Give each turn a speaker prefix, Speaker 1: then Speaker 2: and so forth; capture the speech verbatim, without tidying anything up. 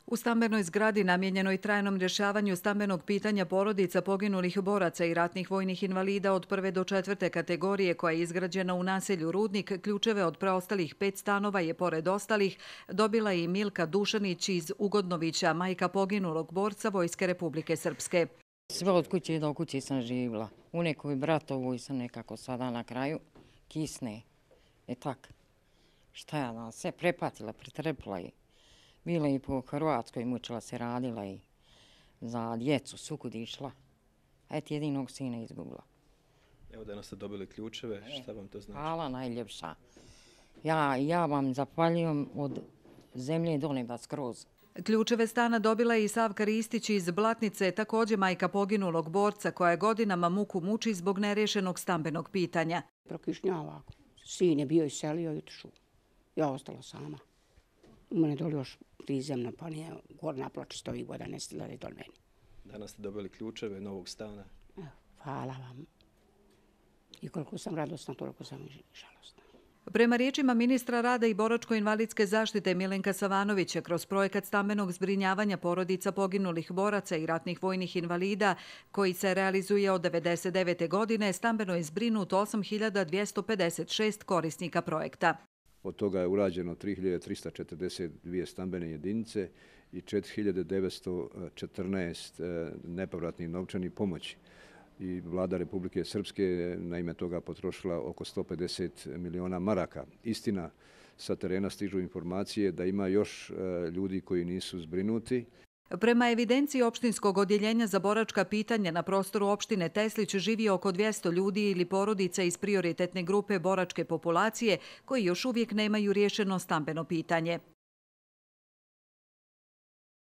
Speaker 1: U stambenoj zgradi namijenjenoj trajnom rješavanju stambenog pitanja porodica poginulih boraca i ratnih vojnih invalida od prve do četvrte kategorije koja je izgrađena u naselju Rudnik, ključeve od preostalih pet stanova je pored ostalih dobila i Milka Dušanić iz Ugodnovića, majka poginulog borca Vojske Republike Srpske.
Speaker 2: Sve od kuće do kuće sam živjela. U nekoj bratovoj sam nekako sada na kraju kisne. E tak, šta ja da sve prepatila, pretrpila je. Bila i po Hrvatskoj, mučila se, radila i za djecu, sukud išla. Eto, jedinog sina izgubila.
Speaker 3: Evo danas ste dobili ključeve, šta vam to znači?
Speaker 2: Hvala najljepša. Ja, ja vam zahvaljujem od zemlje do neba skroz.
Speaker 1: Ključeve stana dobila je i Savka Ristić iz Blatnice, također majka poginulog borca koja je godinama muku muči zbog nerješenog stambenog pitanja.
Speaker 4: Prokišnjava. Sin je bio iselio i otišao. Ja ostala sama. U mene doli još prizemno, pa nije gorna ploča stoji, voda ne stila je doli meni.
Speaker 3: Danas ste dobili ključeve novog stana.
Speaker 4: Evo, hvala vam. I koliko sam radosna, toliko sam i žalostna.
Speaker 1: Prema riječima ministra rada i boračko-invalidske zaštite Milenka Savanovića, kroz projekat stambenog zbrinjavanja porodica poginulih boraca i ratnih vojnih invalida, koji se realizuje od devedeset devete. godine, stambeno je zbrinuto osam hiljada dvjesto pedeset šest korisnika projekta.
Speaker 5: Od toga je urađeno tri hiljade trista četrdeset dvije stambene jedinice i četiri hiljade devetsto četrnaest nepovratnih novčanih pomoći. I vlada Republike Srpske je na ime toga potrošila oko sto pedeset miliona maraka. Istina, sa terena stižu informacije da ima još ljudi koji nisu zbrinuti.
Speaker 1: Prema evidenciji opštinskog odjeljenja za boračka pitanja na prostoru opštine Teslić živi oko dvjesto ljudi ili porodica iz prioritetne grupe boračke populacije koji još uvijek nemaju riješeno stambeno pitanje.